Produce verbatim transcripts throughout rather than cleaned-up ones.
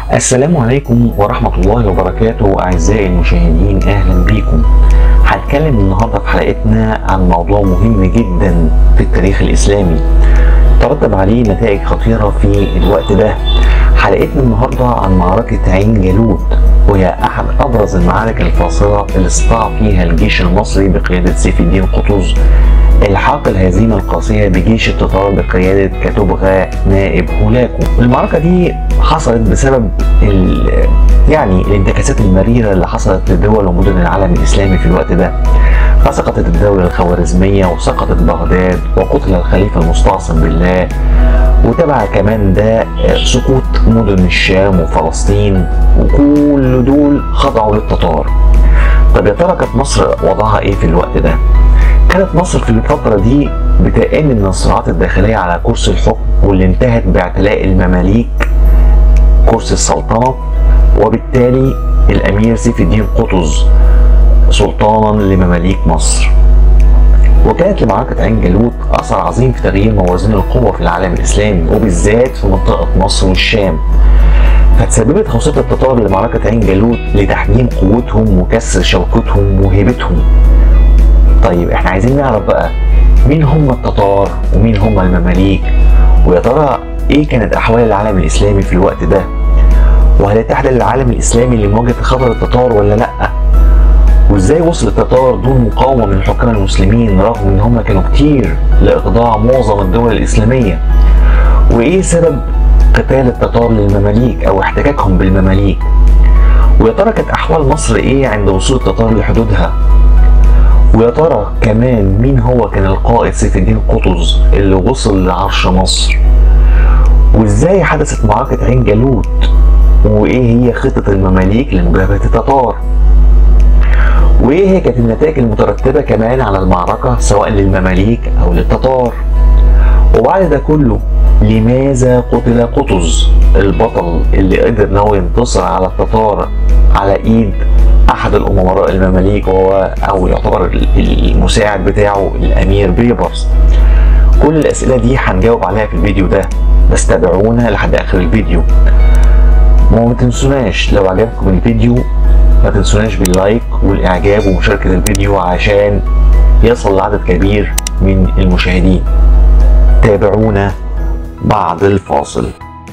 السلام عليكم ورحمة الله وبركاته أعزائي المشاهدين، أهلا بيكم. هنتكلم النهاردة في حلقتنا عن موضوع مهم جدا في التاريخ الإسلامي ترتب عليه نتائج خطيرة في الوقت ده. حلقتنا النهاردة عن معركة عين جالوت، وهي أحد أبرز المعارك الفاصلة اللي استطاع فيها الجيش المصري بقيادة سيف الدين قطز الحاق الهزيمة القاسية بجيش التتار بقيادة كتبغا نائب هولاكو. المعركة دي حصلت بسبب يعني الانتكاسات المريرة اللي حصلت لدول ومدن العالم الإسلامي في الوقت ده، فسقطت الدولة الخوارزمية وسقطت بغداد وقتل الخليفة المستعصم بالله، وتبع كمان ده سقوط مدن الشام وفلسطين، وكل دول خضعوا للتتار. طب يا ترى كانت مصر وضعها ايه في الوقت ده؟ كانت مصر في الفترة دي بتعاني من الصراعات الداخلية على كرسي الحكم، واللي انتهت باعتلاء المماليك كرسي السلطنة، وبالتالي الأمير سيف الدين قطز سلطانا لمماليك مصر. وكانت لمعركة عين جالوت أثر عظيم في تغيير موازين القوة في العالم الإسلامي، وبالذات في منطقة مصر والشام. فتسببت خوصة التتار لمعركة عين جالوت لتحجيم قوتهم وكسر شوكتهم وهيبتهم. طيب احنا عايزين نعرف بقى مين هم التتار ومين هم المماليك، ويا ترى ايه كانت احوال العالم الاسلامي في الوقت ده، وهل اتحد العالم الاسلامي لمواجهة خطر التتار ولا لا، وازاي وصل التتار دون مقاومة من الحكام المسلمين رغم ان هم كانوا كتير لاخضاع معظم الدول الاسلامية، وايه سبب قتال التتار للمماليك او احتكاكهم بالمماليك، ويا ترى كانت احوال مصر ايه عند وصول التتار لحدودها، ويا ترى كمان مين هو كان القائد سيف الدين قطز اللي وصل لعرش مصر، وازاي حدثت معركة عين جالوت، وايه هي خطة المماليك لمجابهة التتار، وايه هي كانت النتائج المترتبة كمان على المعركة سواء للمماليك او للتتار. وبعد ده كله لماذا قتل قطز البطل اللي قدر ان هو ينتصر على التتار على ايد احد الامراء المماليك، وهو او يعتبر المساعد بتاعه الامير بيبرس؟ كل الاسئله دي هنجاوب عليها في الفيديو ده، بس تابعونا لحد اخر الفيديو. وما تنسوناش لو عجبكم الفيديو ما تنسوناش باللايك والاعجاب ومشاركه الفيديو عشان يصل لعدد كبير من المشاهدين. تابعونا بعد الفاصل.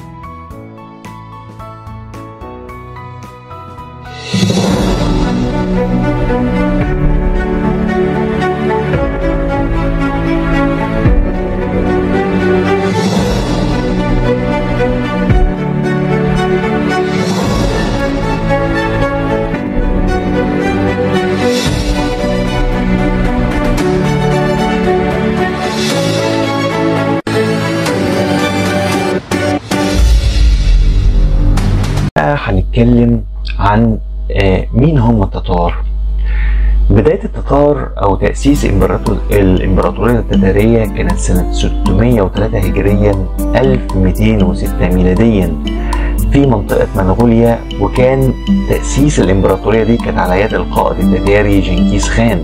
هنتكلم عن مين هم التتار. بداية التتار أو تأسيس الإمبراطورية التتارية كانت سنة ستمائة وثلاثة هجريا ألف ومئتين وستة ميلاديا في منطقة منغوليا، وكان تأسيس الإمبراطورية دي كانت على يد القائد التتاري جنكيز خان.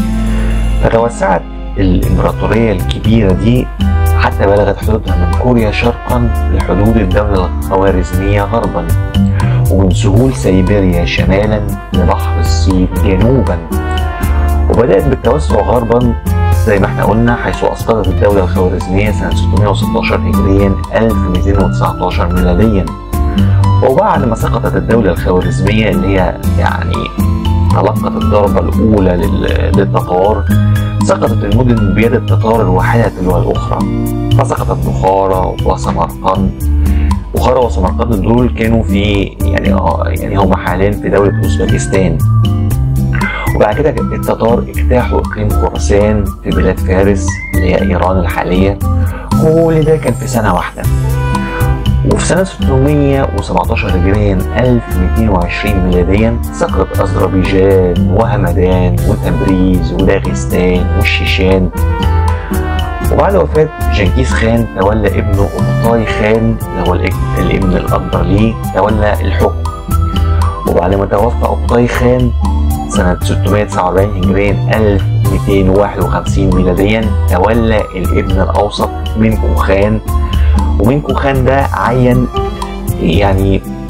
فتوسعت الإمبراطورية الكبيرة دي حتى بلغت حدودها من كوريا شرقا لحدود الدولة الخوارزمية غربا، ومن سهول سيبيريا شمالا لبحر الصين جنوبا. وبدأت بالتوسع غربا زي ما احنا قلنا، حيث أسقطت الدولة الخوارزمية سنة ستمائة وستة عشر هجريا ألف ومئتين وتسعة عشر ميلاديا. وبعد ما سقطت الدولة الخوارزمية اللي هي يعني تلقت الضربة الأولى للتتار، سقطت المدن بيد التتار الواحدة تلو الأخرى، فسقطت بخارى وسمرقند. بخارى وسمرقند دول كانوا في يعني يعني هم حاليا في دولة أوزبكستان. وبعد كده التتار اجتاحوا إقليم خراسان في بلاد فارس اللي هي إيران الحالية. كل ده كان في سنة واحدة. وفي سنة ستمائة وسبعة عشر هجريا ألف ومئتين وعشرين ميلاديا سقطت أذربيجان وهمدان وتبريز وداغستان والشيشان. وبعد وفاة جنكيز خان تولى ابنه أوبتاي خان اللي هو الابن الأكبر ليه تولى الحكم. وبعد ما توفى أوبتاي خان سنة ستمائة وتسعة وأربعين هجريا ألف ومئتين وواحد وخمسين ميلاديا تولى الابن الأوسط منكو خان. ومنكو خان ده عين يعني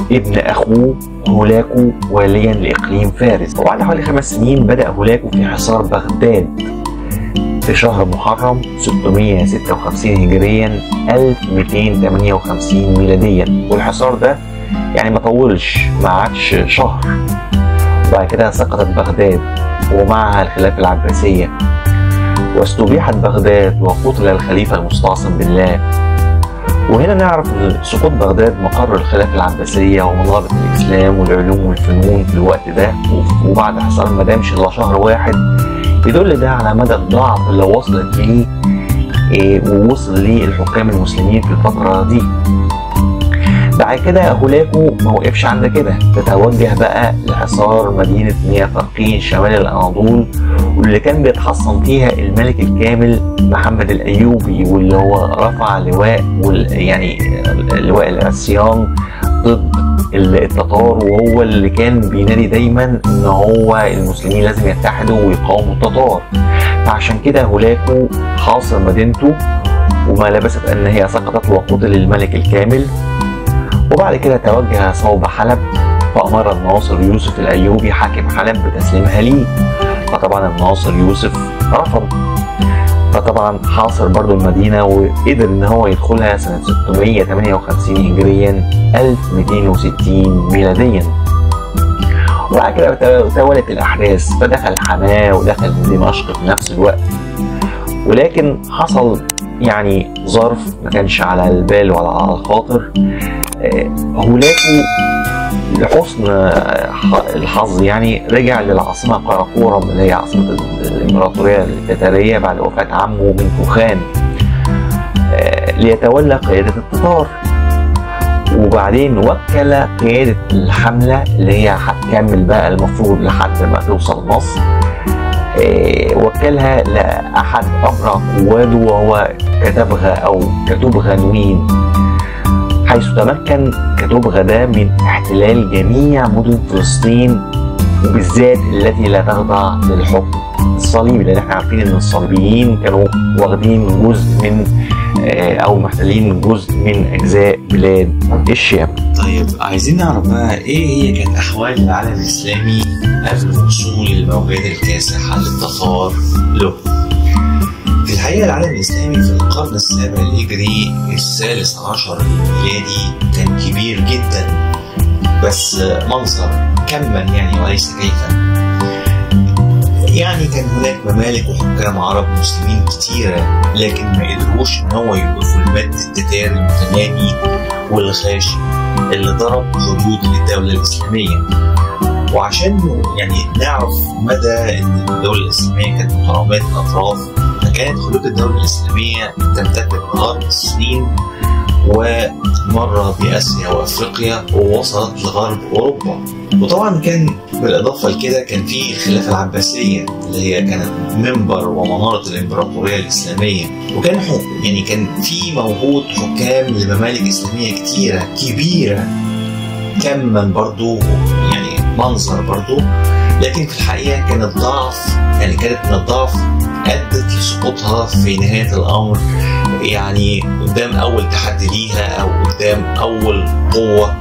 ابن أخوه هولاكو واليا لإقليم فارس. وبعد حوالي خمس سنين بدأ هولاكو في حصار بغداد في شهر محرم ستمائة وستة وخمسين هجريا ألف ومئتين وثمانية وخمسين ميلاديا. والحصار ده يعني ما طولش، ما عادش شهر، وبعد كده سقطت بغداد ومعها الخلافة العباسية، واستبيحت بغداد وقتل الخليفة المستعصم بالله. وهنا نعرف ان سقوط بغداد مقر الخلافة العباسية ومنارة الإسلام والعلوم والفنون في الوقت ده، وبعد حصار ما دامش الا شهر واحد، يدل ده على مدى الضعف اللي وصلت ليه إيه ووصل ليه الحكام المسلمين في الفترة دي. بعد كده هولاكو ما وقفش عند كده، تتوجه بقى لحصار مدينة ميا فرقين شمال الأناضول، واللي كان بيتحصن فيها الملك الكامل محمد الأيوبي، واللي هو رفع لواء يعني لواء العصيان ضد التتار، وهو اللي كان بينادي دايما ان هو المسلمين لازم يتحدوا ويقاوموا التتار. فعشان كده هولاكو حاصر مدينته، وما لبثت ان هي سقطت وقتل الملك الكامل. وبعد كده توجه صوب حلب، فأمر الناصر يوسف الأيوبي حاكم حلب بتسليمها ليه، فطبعا الناصر يوسف رفض، فطبعا حاصر برضو المدينة وقدر ان هو يدخلها سنة ستمائة وثمانية وخمسين هجريا ألف ومئتين وستين ميلاديا. وبعد كده توالت الأحداث، فدخل حماة ودخل دمشق في نفس الوقت. ولكن حصل يعني ظرف ما كانش على البال ولا على الخاطر. هولاكو لحسن الحظ يعني رجع للعاصمة قراقورم اللي هي عاصمة الإمبراطورية التتارية بعد وفاة عمه من توخان ليتولى قيادة التتار. وبعدين وكل قيادة الحملة اللي هي هتكمل بقى المفروض لحد ما توصل مصر، وكلها لأحد أبرع قواده وهو كتبغة أو كتبغة نوين، حيث تمكن كتبغة ده من احتلال جميع مدن فلسطين، وبالذات التي لا تخضع للحكم الصليبي، لأن احنا عارفين ان الصليبيين كانوا واخدين جزء من او محتلين جزء من اجزاء بلاد الشام. طيب عايزين نعرف بقى ايه هي كانت احوال العالم الاسلامي قبل وصول الموجات الكاسحة للتتار له. في الحقيقة العالم الإسلامي في القرن السابع الهجري الثالث عشر الميلادي كان كبير جدا، بس منظر كما يعني وليس كيفا. يعني كان هناك ممالك وحكام عرب مسلمين كتيرة، لكن ما قدروش ان هو يوقفوا المد التتاري المتنامي والغاشم اللي ضرب حدود للدولة الإسلامية. وعشان يعني نعرف مدى ان الدولة الإسلامية كانت مترامية الأطراف، فكانت خلود الدولة الإسلامية تمتد من غرب الصين ومرة بآسيا وأفريقيا ووصلت لغرب أوروبا. وطبعا كان بالإضافة لكده كان في الخلافة العباسية اللي هي كانت منبر ومنارة الإمبراطورية الإسلامية، وكان يعني كان في موجود حكام لممالك إسلامية كتيرة كبيرة كما برضو يعني منظر برضو، لكن في الحقيقة كانت ضعف يعني كانت من الضعف أدت لسقوطها في نهاية الأمر، يعني قدام أول تحدي ليها أو قدام أول قوة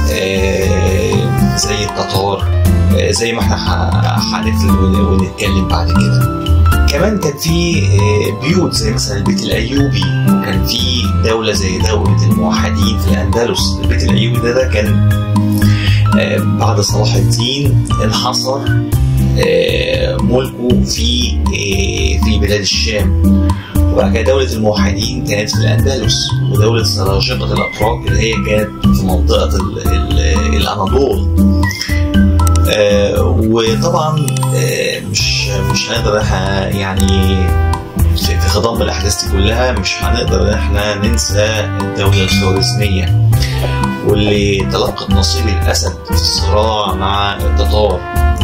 آه زي التتار، آه زي ما احنا هنفرد ونتكلم بعد كده. كمان كان في آه بيوت زي مثلا البيت الأيوبي، وكان في دولة زي دولة الموحدين في الأندلس. البيت الأيوبي ده, ده كان آه بعد صلاح الدين انحصر آه ملكه في آه في بلاد الشام. وبعد كده دولة الموحدين كانت في الأندلس، ودولة سلاجقة الأتراك اللي هي كانت في منطقة ال ال الأناضول. آه وطبعا آه مش مش هنقدر يعني في خضم الأحداث دي كلها مش هنقدر إن احنا ننسى الدولة الخوارزمية، واللي تلقت نصيب الأسد في الصراع مع التتار.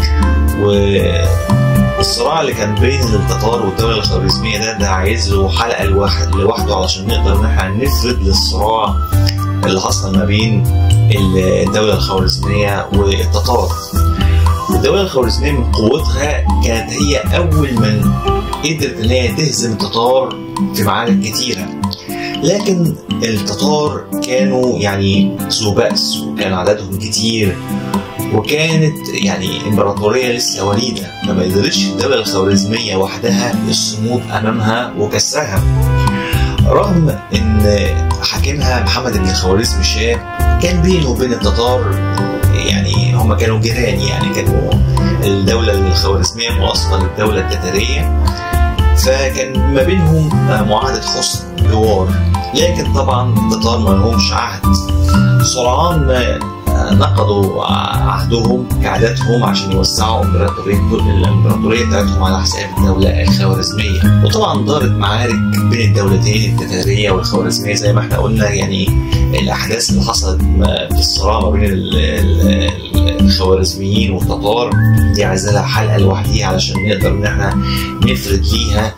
والصراع اللي كان بين التتار والدولة الخوارزمية ده ده عايز له حلقة لوحد لوحده علشان نقدر ان احنا نفرد للصراع اللي حصل ما بين الدولة الخوارزمية والتتار. الدولة الخوارزمية من قوتها كانت هي أول من قدرت ان هي تهزم التتار في معارك كتيرة، لكن التتار كانوا يعني ذو بأس، وكان عددهم كتير، وكانت يعني امبراطوريه لسه وليده، فما قدرتش الدوله الخوارزميه وحدها الصمود امامها وكسرها. رغم ان حاكمها محمد بن خوارزم شاه كان بينه وبين التتار يعني هم كانوا جيران، يعني كانوا الدوله الخوارزميه ملاصقه للدوله التتاريه، فكان ما بينهم معاهده حسن جوار. لكن طبعا التتار ما لهمش عهد، سرعان ما نقضوا عهدهم كعاداتهم عشان يوسعوا الامبراطوريه بتاعتهم على حساب الدوله الخوارزميه. وطبعا دارت معارك بين الدولتين التتاريه والخوارزميه زي ما احنا قلنا. يعني الاحداث اللي حصلت في الصراع ما بين الخوارزميين والتتار دي عايزه لها حلقه لوحديها علشان نقدر ان احنا نفرد ليها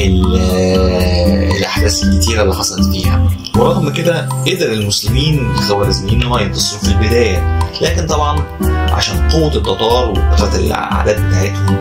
الاحداث الكتيره اللي حصلت فيها. ورغم كده قدر المسلمين الخوارزميين انهم ينتصروا في البدايه، لكن طبعا عشان قوه التتار وكثره الاعداد بتاعتهم،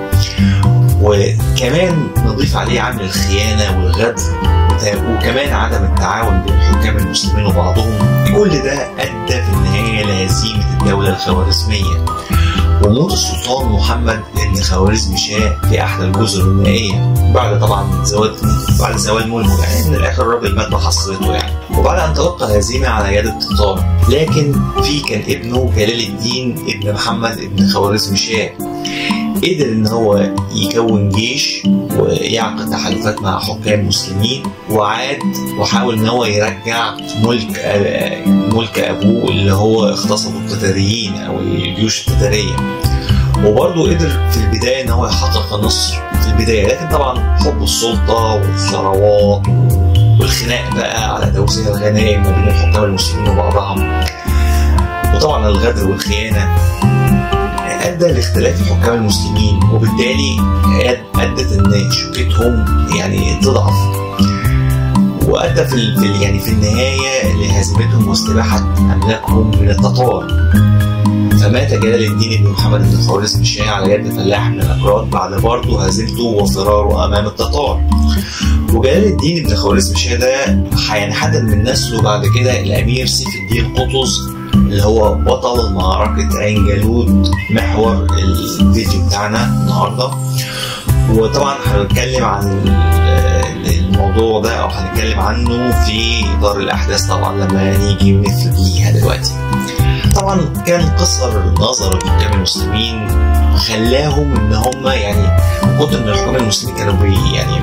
وكمان نضيف عليه عامل الخيانه والغدر، وكمان عدم التعاون بين الحكام المسلمين وبعضهم، كل ده ادى في النهايه لهزيمه الدوله الخوارزميه وموت السلطان محمد بن خوارزم شاه في احدى الجزر المائيه بعد طبعا زوال بعد زوال ملكه. يعني من الاخر الراجل مات بحسرته يعني، وبعد ان تلقى الهزيمه على يد التتار. لكن في كان ابنه جلال الدين ابن محمد بن خوارزم شاه قدر ان هو يكون جيش ويعقد تحالفات مع حكام مسلمين، وعاد وحاول ان هو يرجع ملك ملك ابوه اللي هو اغتصبه التتاريين او الجيوش التتاريه. وبرضه قدر في البدايه ان هو يحقق النصر في البدايه، لكن طبعا حب السلطه والثروات والخناق بقى على توزيع الغنائم ما بين الحكام المسلمين وبعضهم، وطبعا الغدر والخيانه ادى لاختلاف الحكام المسلمين، وبالتالي ادت ان شوكتهم يعني تضعف، وادى في يعني في النهايه لهزيمتهم واستباحه املاكهم من التتار. فمات جلال الدين بن محمد بن خوارزم شاه على يد فلاح من الاكراد بعد برضه هزيمته وفراره امام التتار. وجلال الدين بن خوارزم شاه ده هينحدر من نسله بعد كده الامير سيف الدين قطز اللي هو بطل معركة عين جالوت محور الفيديو بتاعنا النهارده. وطبعا هنتكلم عن الموضوع ده او هنتكلم عنه في اطار الاحداث طبعا لما نيجي ونفرد ليها دلوقتي. طبعا كان قصر نظر الحكام المسلمين خلاهم ان هم يعني كتر من الحكام المسلمين كانوا بي يعني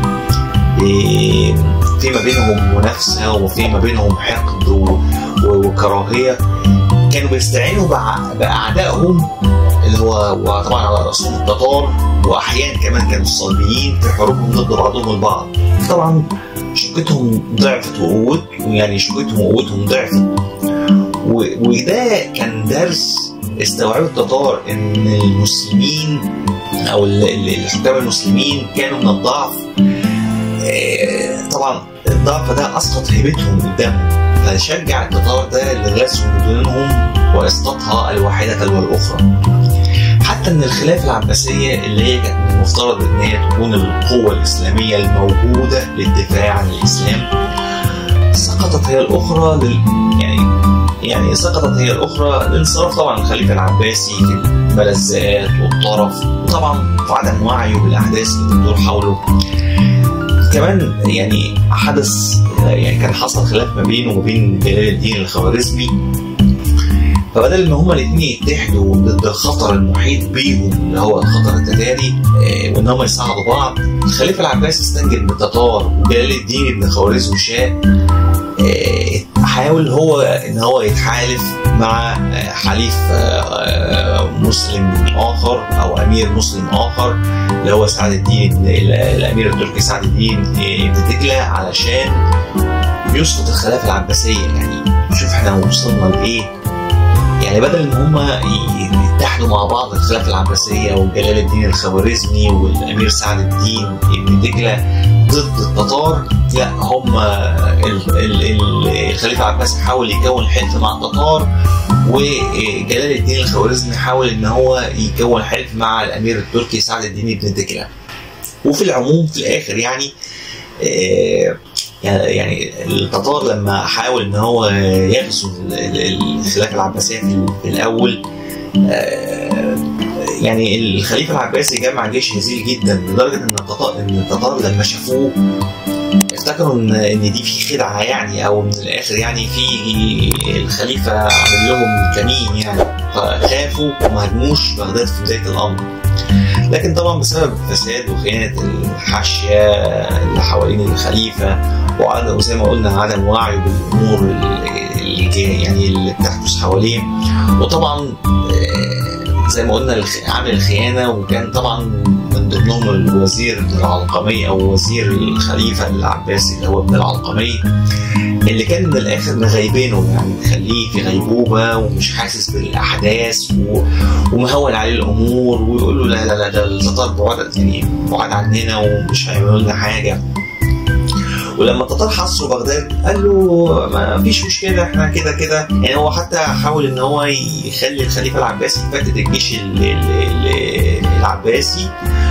بي في ما بينهم منافسه وفي ما بينهم حقد وكراهيه، كانوا بيستعينوا باعدائهم اللي هو طبعا على راسهم التتار، واحيانا كمان كانوا الصليبيين في حروبهم ضد بعضهم البعض. طبعا شوكتهم ضعفت وقوت يعني شوكتهم وقوتهم ضعفت، وده كان درس استوعبه التتار ان المسلمين او الحكام المسلمين كانوا من الضعف. طبعا الضعف ده اسقط هيبتهم قدامهم، فشجع التتار ده لغزو مدنهم واسقاطها الواحده تلو الاخرى. حتى ان الخلافه العباسيه اللي هي كانت المفترض ان هي تكون القوه الاسلاميه الموجوده للدفاع عن الاسلام سقطت هي الاخرى لل... يعني يعني سقطت هي الاخرى لانصراف طبعا الخليفه العباسي في الملذات والطرف، وطبعا في عدم وعيه بالاحداث اللي بتدور حوله. كمان يعني حدث يعني كان حصل خلاف ما بينه وبين جلال الدين الخوارزمي، فبدل ما هما الاثنين يتحدوا ضد الخطر المحيط بيهم اللي هو الخطر التتاري وان هما يساعدوا بعض، الخليفه العباسي استنجد بالتتار، وجلال الدين بن خوارزم شاه حاول هو ان هو يتحالف مع حليف مسلم اخر او امير مسلم اخر اللي هو سعد الدين الامير التركي سعد الدين بن دجله علشان يسقط الخلافه العباسيه. يعني شوف احنا وصلنا لايه، يعني بدل ان هم يتحدوا مع بعض الخلافه العباسيه وجلال الدين الخوارزمي والامير سعد الدين بن دجله ضد التتار، لا هم الخليفه العباسي حاول يكون حلف مع التتار، وجلال الدين الخوارزمي حاول ان هو يكون حلف مع الامير التركي سعد الدين بن دجله. وفي العموم في الاخر يعني يعني التتار لما حاول ان هو يغزو الخلافه العباسيه في الاول، يعني الخليفه العباسي جمع جيش هزيل جدا لدرجه ان التتار ان التتار لما شافوه افتكروا ان ان دي في خدعه يعني، او من الاخر يعني في الخليفه عمل لهم كمين يعني، فخافوا وما هاجموش بغداد في بدايه الامر. لكن طبعا بسبب الفساد وخيانه الحاشيه اللي حوالين الخليفه وعدم، وزي ما قلنا عدم وعيه بالامور اللي يعني اللي بتحدث حواليه، وطبعا زي ما قلنا عامل الخيانه، وكان طبعا من ضمنهم الوزير ابن العلقمي او وزير الخليفه العباسي اللي هو ابن العلقمي، اللي كان من الاخر مغيبينه يعني مخليه في غيبوبه ومش حاسس بالاحداث ومهون عليه الامور، ويقول له لا لا لا ده التتار بعاد يعني بعاد عننا ومش هيعملوا لنا حاجه. ولما التتار حصروا بغداد قال له ما فيش مشكله احنا كده كده يعني، هو حتى حاول ان هو يخلي الخليفه العباسي يفتت الجيش العباسي،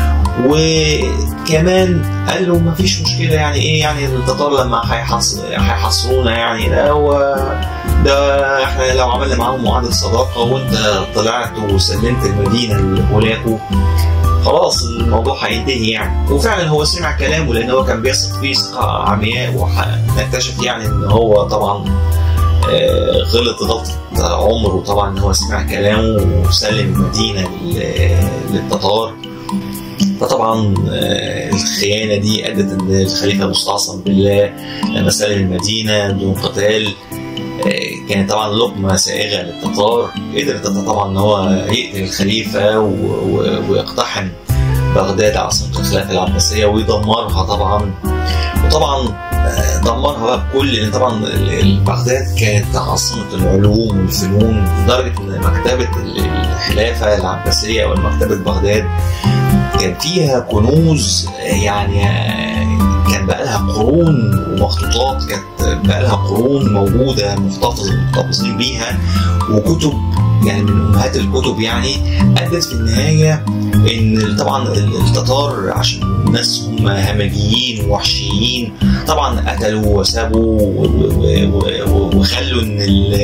وكمان قال له ما فيش مشكله يعني ايه يعني التتار لما هيحصرونا يعني ده هو ده احنا لو عملنا معاهم معاهده صداقه وانت طلعت وسلمت المدينه لهولاكو خلاص الموضوع هينتهي يعني. وفعلا هو سمع كلامه لان هو كان بيثق فيه ثقه عمياء، ونكتشف يعني ان هو طبعا غلط غلطه عمره طبعا ان هو سمع كلامه وسلم المدينه للتتار. فطبعا الخيانه دي ادت ان الخليفه المستعصم بالله لما سلم المدينه بدون قتال كانت طبعا لقمه سائغه للتتار. قدر التتار طبعا ان هو يقتل الخليفه ويقتحم بغداد عاصمه الخلافه العباسيه ويدمرها طبعا. وطبعا دمرها بقى بكل، لان طبعا بغداد كانت عاصمه العلوم والفنون لدرجه ان مكتبه الخلافه العباسيه او مكتبه بغداد كان فيها كنوز يعني كان بقى لها قرون ومخطوطات كانت بقى لها قرون موجوده محتفظ محتفظين بيها، وكتب يعني من امهات الكتب يعني. ادت في النهايه ان طبعا التتار عشان الناس هم همجيين ووحشيين طبعا قتلوا وسابوا وخلوا ان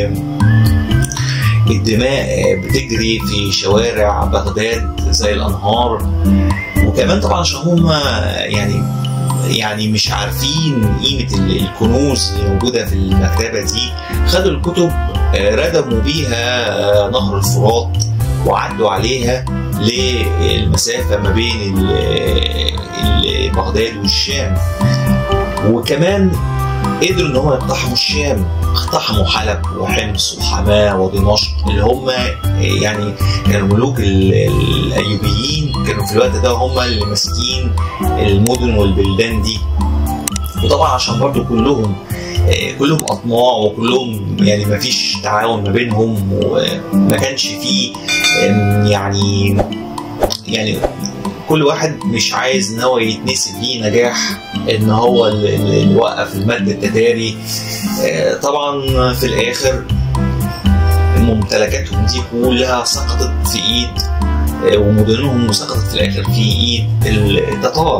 الدماء بتجري في شوارع بغداد زي الانهار. وكمان طبعا عشان هم يعني يعني مش عارفين قيمه الكنوز اللي موجوده في المكتبه دي، خدوا الكتب ردموا بيها نهر الفرات وعدوا عليها للمسافه ما بين بغداد والشام. وكمان قدروا ان هم يقتحموا الشام، اقتحموا حلب وحمص وحماه ودمشق اللي هم يعني كانوا ملوك الايوبيين، كانوا في الوقت ده هم اللي ماسكين المدن والبلدان دي. وطبعا عشان برضو كلهم كلهم اطماع وكلهم يعني ما فيش تعاون ما بينهم، وما كانش فيه يعني يعني كل واحد مش عايز ان هو يتنسب ليه نجاح ان هو اللي وقف المد التتاري. طبعا في الاخر ممتلكاتهم دي كلها سقطت في ايد ومدنهم سقطت في الاخر في ايد التتار،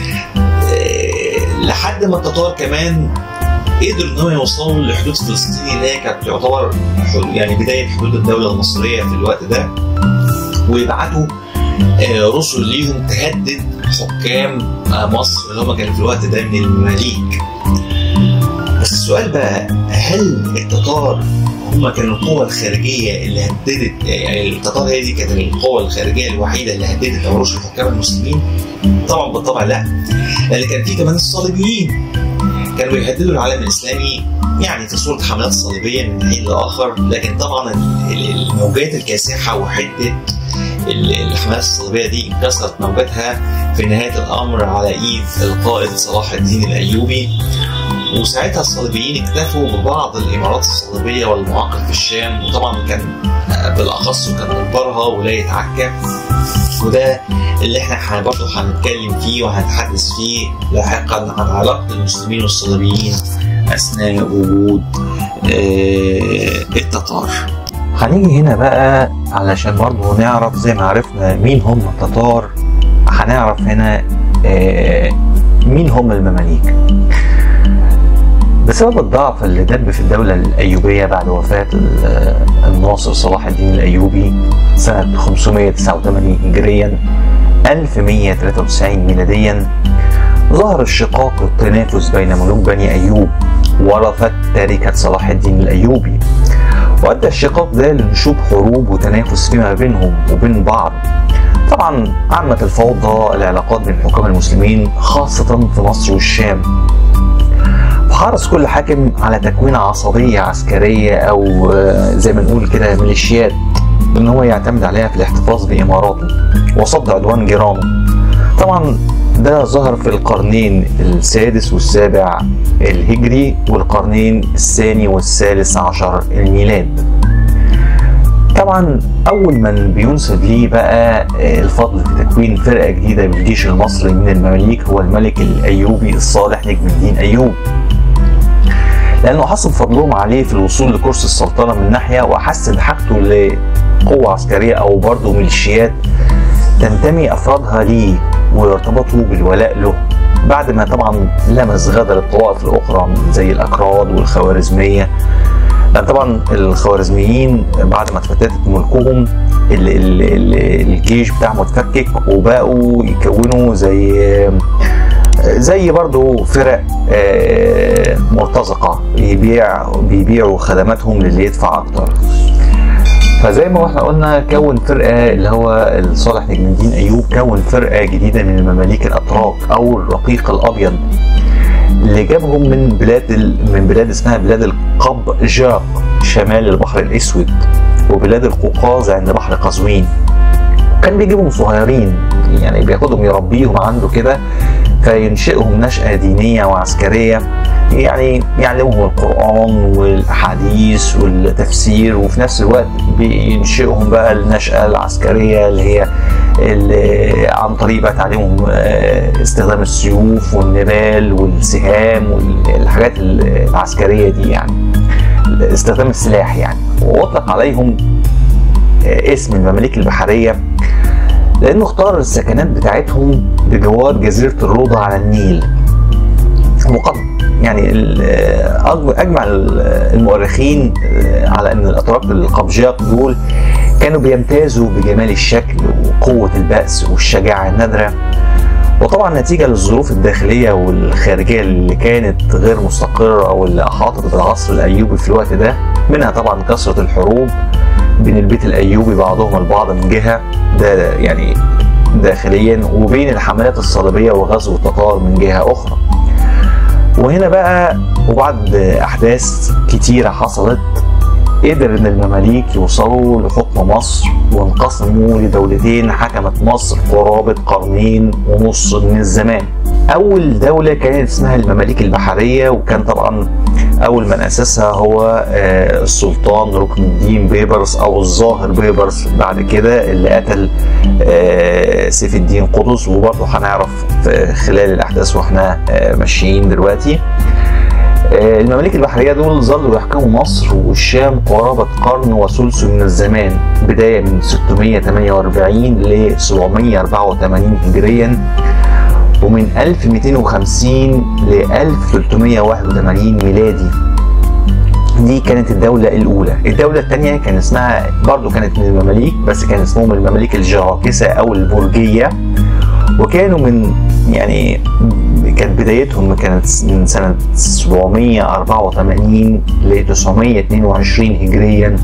لحد ما التتار كمان قدروا ان هم يوصلوا لحدود فلسطين اللي هي كانت تعتبر يعني بدايه حدود الدوله المصريه في الوقت ده، ويبعتوا رسل ليهم تهدد حكام مصر اللي هم كانوا في الوقت ده من المماليك. بس السؤال بقى، هل التتار هم كانوا القوة الخارجية اللي هددت يعني التتار هي دي كانت القوة الخارجية الوحيدة اللي هددت عروش الحكام المسلمين؟ طبعا بالطبع لا، لأن كان في كمان الصليبيين كانوا بيهددوا العالم الإسلامي يعني في صورة حملات صليبية من حين لآخر. لكن طبعا الموجات الكاسحة وحدة الحملات الصليبية دي انكسرت موجاتها في نهاية الأمر على إيد القائد صلاح الدين الأيوبي، وساعتها الصليبيين اكتفوا ببعض الإمارات الصليبية والمعاقل في الشام، وطبعا كان بالأخص كان أكبرها ولاية عكا. وده اللي احنا برضه هنتكلم فيه وهنتحدث فيه لاحقا عن علاقة المسلمين والصليبيين أثناء وجود التتار. هنيجي هنا بقى علشان برضه نعرف زي ما عرفنا مين هم التتار، هنعرف هنا مين هم المماليك. بسبب الضعف اللي دب في الدولة الأيوبية بعد وفاة الناصر صلاح الدين الأيوبي سنة خمسمائة وتسعة وثمانين هجريا ألف ومائة وثلاثة وتسعين ميلاديا، ظهر الشقاق والتنافس بين ملوك بني أيوب ورثة تركة صلاح الدين الأيوبي، وأدى الشقاق ده لنشوب حروب وتنافس فيما بينهم وبين بعض. طبعا عمت الفوضى العلاقات بين حكام المسلمين خاصة في مصر والشام، فحرص كل حاكم على تكوين عصبية عسكرية أو زي ما نقول كده ميليشيات إن هو يعتمد عليها في الاحتفاظ بإماراته وصد عدوان جيرانه. طبعا ده ظهر في القرنين السادس والسابع الهجري والقرنين الثاني والثالث عشر الميلاد. طبعا اول من بينسب ليه بقى الفضل في تكوين فرقه جديده بالجيش المصري من المماليك هو الملك الايوبي الصالح نجم الدين ايوب، لانه حصل فضلهم عليه في الوصول لكرسي السلطنه من ناحيه، وحسن حاجته لقوه عسكريه او برضه ميليشيات تنتمي افرادها ليه ويرتبطوا بالولاء له، بعد ما طبعا لمس غدر الطوائف الاخرى زي الاكراد والخوارزميه. لان طبعا الخوارزميين بعد ما اتفتتت ملكهم ال ال ال الجيش بتاعهم اتفكك وبقوا يكونوا زي زي برضه فرق مرتزقه يبيع بيبيعوا خدماتهم للي يدفع اكتر. فزي ما احنا قلنا كون فرقه اللي هو صالح نجم الدين ايوب، كون فرقه جديده من المماليك الاتراك او الرقيق الابيض اللي جابهم من بلاد من بلاد اسمها بلاد القبجاق شمال البحر الاسود وبلاد القوقاز عند بحر قزوين. كان بيجيبهم صغيرين يعني بياخدهم يربيهم عنده كده فينشئهم نشأة دينية وعسكرية، يعني يعلمهم القرآن والأحاديث والتفسير، وفي نفس الوقت بينشئهم بقى النشأة العسكرية اللي هي اللي عن طريق بقى تعليمهم استخدام السيوف والنبال والسهام والحاجات العسكرية دي، يعني استخدام السلاح يعني. وأطلق عليهم اسم المماليك البحرية لأنه اختار السكنات بتاعتهم بجوار جزيرة الروضة على النيل. وقد يعني أجمع المؤرخين على أن الأتراك القبجاق دول كانوا بيمتازوا بجمال الشكل وقوة البأس والشجاعة النادرة، وطبعا نتيجة للظروف الداخلية والخارجية اللي كانت غير مستقرة واللي أحاطت بالعصر الأيوبي في الوقت ده، منها طبعا كثرة الحروب بين البيت الأيوبي بعضهم البعض من جهة ده يعني داخليا، وبين الحملات الصليبية وغزو التتار من جهة أخرى. وهنا بقى وبعد أحداث كتيرة حصلت قدر ان المماليك يوصلوا لحكم مصر وانقسموا لدولتين حكمت مصر قرابة قرنين ونص من الزمان. اول دولة كانت اسمها المماليك البحرية، وكان طبعا اول من اسسها هو السلطان ركن الدين بيبرس او الظاهر بيبرس بعد كده اللي قتل سيف الدين قطز، وبرضه هنعرف في خلال الاحداث واحنا ماشيين دلوقتي. المماليك البحرية دول ظلوا يحكموا مصر والشام قرابة قرن وثلث من الزمان، بداية من ستمائة وثمانية وأربعين ل سبعمائة وأربعة وثمانين هجريا، ومن ألف ومئتين وخمسين ل ألف وثلاثمائة وواحد وثمانين ميلادي. دي كانت الدولة الأولى. الدولة الثانية كان اسمها برضو كانت من المماليك، بس كان اسمهم المماليك الجراكسة أو البرجية، وكانوا من يعني كانت بدايتهم كانت من سنة سبعمائة وأربعة وثمانين ل تسعمائة واثنين وعشرين هجريا،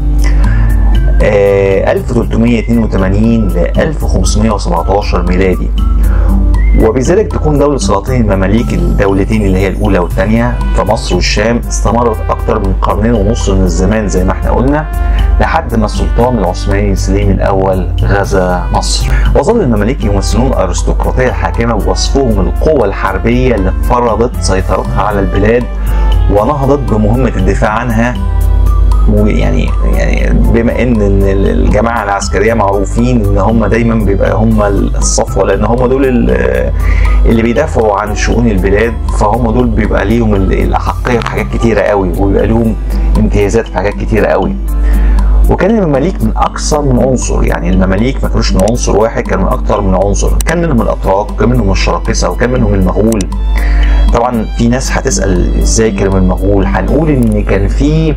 ألف وثلاثمائة واثنين وثمانين ل ألف وخمسمائة وسبعة عشر ميلادي. وبذلك تكون دولة سلاطين المماليك الدولتين اللي هي الأولى والثانية في مصر والشام استمرت أكثر من قرنين ونص من الزمان زي ما احنا قلنا، لحد ما السلطان العثماني سليم الأول غزا مصر. وظل المماليك يمثلون الأرستقراطية الحاكمة بوصفهم القوة الحربية اللي فرضت سيطرتها على البلاد ونهضت بمهمة الدفاع عنها. ويعني يعني بما ان الجماعه العسكريه معروفين ان هم دايما بيبقى هم الصفوه، لان هم دول اللي بيدافعوا عن شؤون البلاد، فهم دول بيبقى ليهم الاحقيه في حاجات كتيره قوي، وبيبقى لهم امتيازات في حاجات كتيره قوي. وكان المماليك من اكثر من عنصر، يعني المماليك ما كانوش من عنصر واحد، كانوا من اكثر من عنصر. كان منهم الاتراك، كان منهم الشراكسه، وكان منهم المغول. طبعا في ناس هتسأل ازاي كرم المغول؟ هنقول ان كان في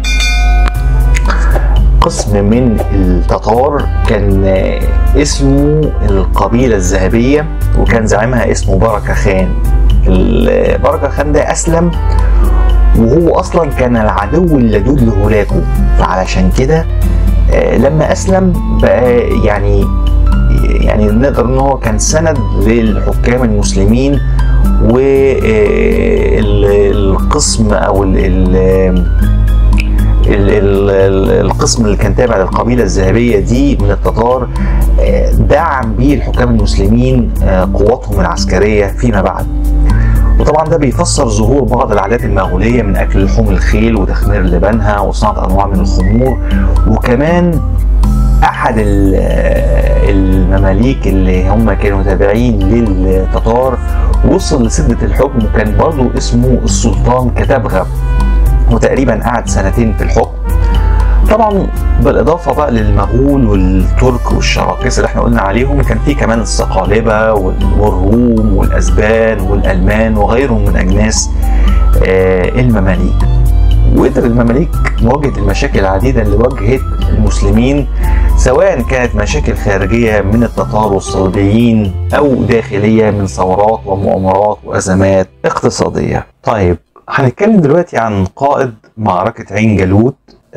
قسم من التتار كان اسمه القبيلة الذهبية، وكان زعيمها اسمه بركة خان. بركة خان ده أسلم، وهو أصلا كان العدو اللدود لهولاكو، فعلشان كده لما أسلم بقى يعني يعني نقدر ان هو كان سند للحكام المسلمين، والقسم او ال ال القسم اللي كان تابع للقبيله الذهبيه دي من التتار دعم بيه الحكام المسلمين قواتهم العسكريه فيما بعد. وطبعا ده بيفسر ظهور بعض العادات المغوليه من اكل لحوم الخيل وتخمير لبنها وصناعه انواع من الخمور. وكمان احد المماليك اللي هم كانوا تابعين للتتار وصل لسدة الحكم، وكان برضه اسمه السلطان كتبغة، وتقريبا قعد سنتين في الحكم. طبعا بالاضافه بقى للمغول والترك والشراكسه اللي احنا قلنا عليهم، كان في كمان الصقالبه والروم والاسبان والالمان وغيرهم من اجناس المماليك. وقدر المماليك مواجهه المشاكل العديده اللي واجهت المسلمين، سواء كانت مشاكل خارجيه من التتار والصليبيين او داخليه من ثورات ومؤامرات وازمات اقتصاديه. طيب هنتكلم دلوقتي عن قائد معركه عين جالوت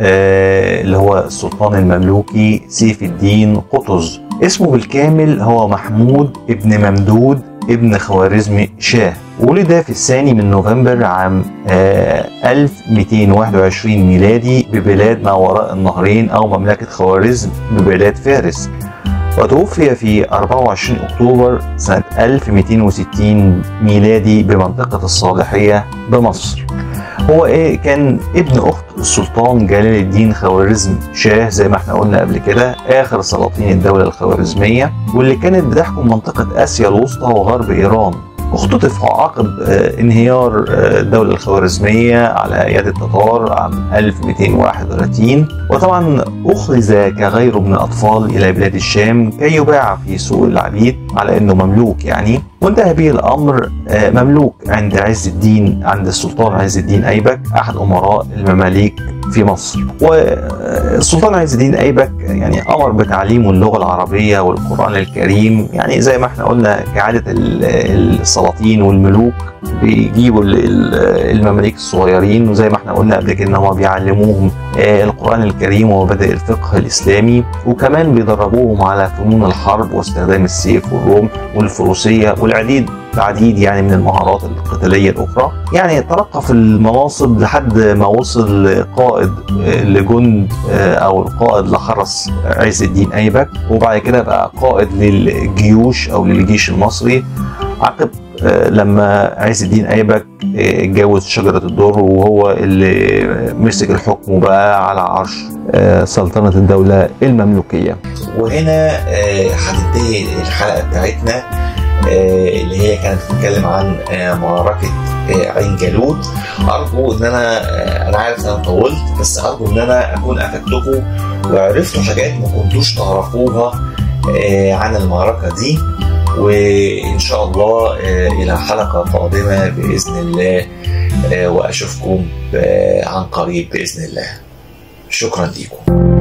آه اللي هو السلطان المملوكي سيف الدين قطز. اسمه بالكامل هو محمود ابن ممدود ابن خوارزم شاه. ولد في الثاني من نوفمبر عام آه ألف ومئتين وواحد وعشرين ميلادي ببلاد ما وراء النهرين أو مملكة خوارزم ببلاد فارس. وتوفي في أربعة وعشرين أكتوبر سنة ألف ومئتين وستين ميلادي بمنطقة الصالحية بمصر. هو ايه كان ابن اخت السلطان جلال الدين خوارزم شاه، زي ما احنا قلنا قبل كده، اخر سلاطين الدولة الخوارزمية، واللي كانت بتحكم منطقة اسيا الوسطى وغرب ايران. اختطف عقب انهيار الدولة الخوارزمية على يد التتار عام ألف ومئتين وواحد وثلاثين، وطبعا أخرج كغيره من الأطفال إلى بلاد الشام كي يباع في سوق العبيد على أنه مملوك يعني. وانتهى به الأمر مملوك عند عز الدين عند السلطان عز الدين أيبك أحد أمراء المماليك في مصر. والسلطان عز الدين أيبك يعني أمر بتعليم اللغة العربية والقرآن الكريم، يعني زي ما احنا قلنا كعادة السلاطين والملوك بيجيبوا المماليك الصغيرين، وزي ما احنا قلنا قبل كده ان هم بيعلموهم القرآن الكريم ومبادئ الفقه الإسلامي، وكمان بيدربوهم على فنون الحرب واستخدام السيف والرمح والفروسية والعديد العديد يعني من المهارات القتالية الأخرى. يعني ترقى في المناصب لحد ما وصل قائد لجند أو القائد لحرس عز الدين أيبك، وبعد كده بقى قائد للجيوش أو للجيش المصري عقب لما عز الدين أيبك اتجوز شجرة الدر، وهو اللي مسك الحكم بقى على عرش سلطنة الدولة المملوكية. وهنا هتنتهي الحلقة بتاعتنا اللي هي كانت بتتكلم عن معركة عين جالوت. أرجو إن أنا أنا عارف إن أنا طولت، بس أرجو إن أنا أكون أفدتكم وعرفتوا حاجات ما كنتوش تعرفوها عن المعركة دي. وإن شاء الله إلى حلقة قادمة بإذن الله، وأشوفكم عن قريب بإذن الله. شكرا لكم.